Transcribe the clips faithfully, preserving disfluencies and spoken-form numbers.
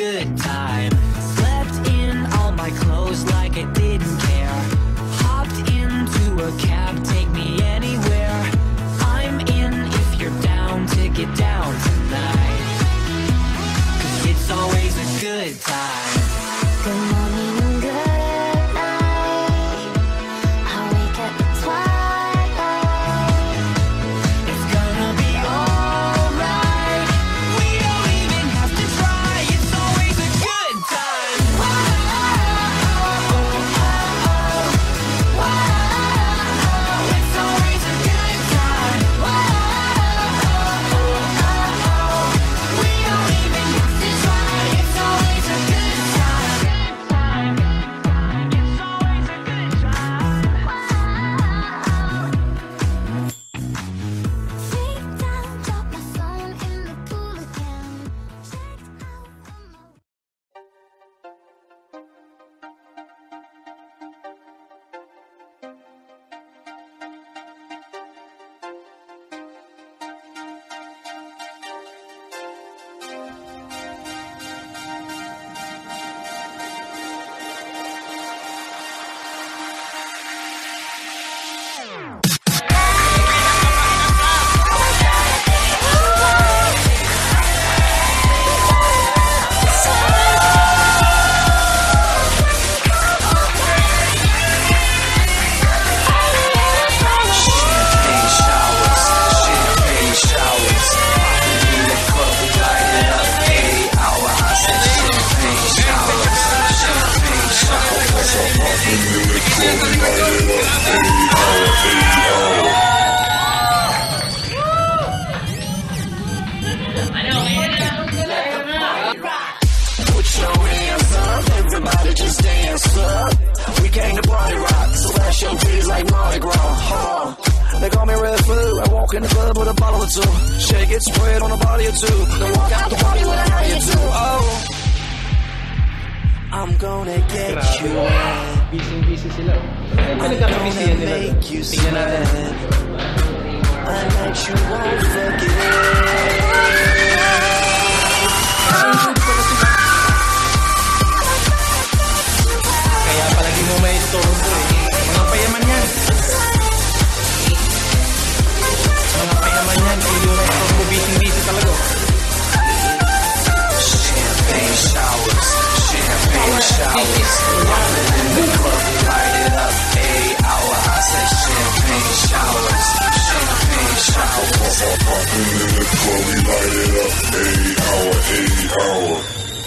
good time. Slept in all my clothes like I didn't care. Hopped into a cab, take me anywhere. I'm in if you're down to get down tonight. Cause it's always a good time. Good morning, good night. I wake up at twilight. It's gonna be alright. We don't even have to try. It's always a good time. Whoa, it's always a good time. We don't even have to try. It's always a good time. It's always a good time. Sit down, drop my phone in the pool again. Checked out one more. Champagne showers, champagne showers. In the club, we light it up. Eight hour, I said champagne showers, champagne showers. In the club, we light it up. Eight hour, eight hour. Put your hands up, everybody just dance up. We came to party rock, so lash your titties like Mardi Gras. Huh? They call me Red Food. I walk in the club with a bottle or two. Shake it, spread on a body or two. Then walk out the party with a high or two. Oh, I'm gonna get you wet. Busy-busy sila. Ay, I'm pinagkakabisi gonna yan nila. make you Tingnan natin. sweat. A night you won't forget. Kaya palagi mo may istorbo eh. Mga payaman yan. Mga payaman yan. Hindi mo may istorbo. Busy-busy talaga. Champagne showers, champagne showers. In the club, we light it up. Eight hour, I said champagne showers, champagne showers. In the club, we light it up. Eight hour, eight hour.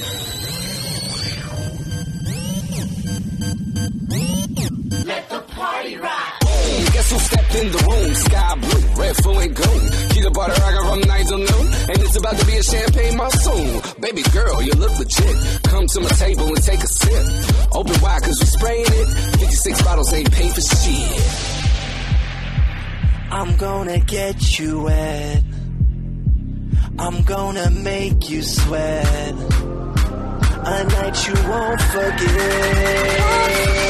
Guess who stepped in the room? Sky blue, red, full and gold. Peanut butter, I got rum nine till noon. And it's about to be a champagne monsoon. Baby girl, you look legit. Come to my table and take a sip. Open wide, cause we spraying it. fifty-six bottles ain't paid for shit. I'm gonna get you wet. I'm gonna make you sweat. A night you won't forget.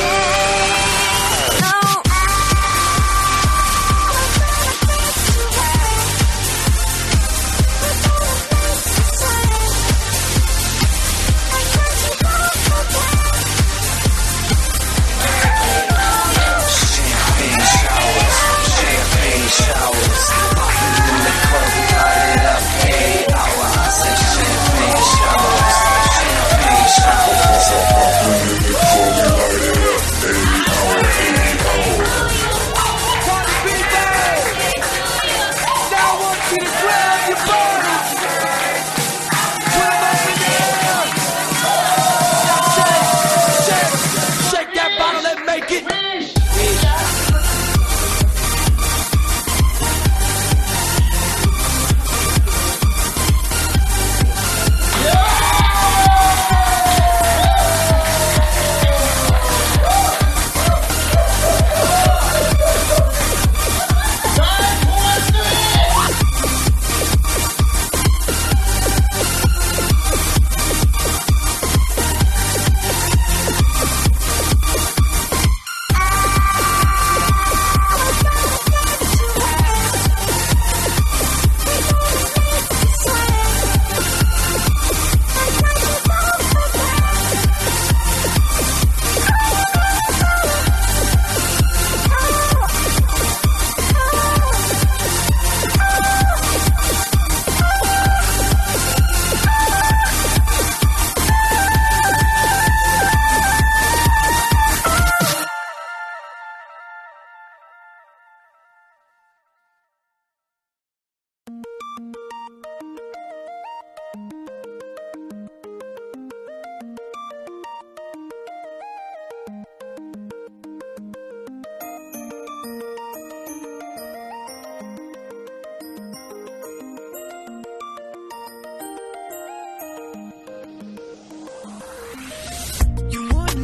Champagne showers, champagne showers. In the club, we light it up. Eight hour, I said champagne showers, champagne showers. In the club, we light it up.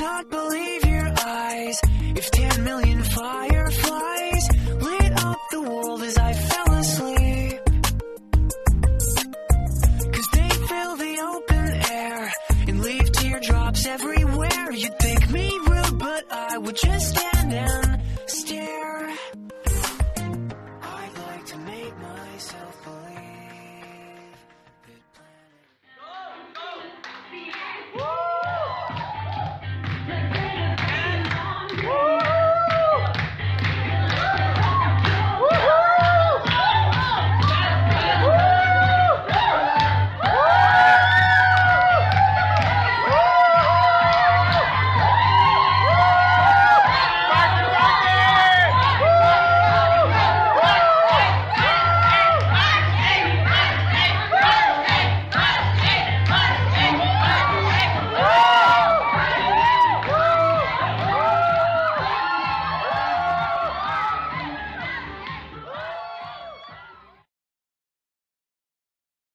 not believe your eyes. If ten million fireflies lit up the world as I fell asleep, 'cause they fill the open air and leave teardrops everywhere. You'd think me rude, but I would just stand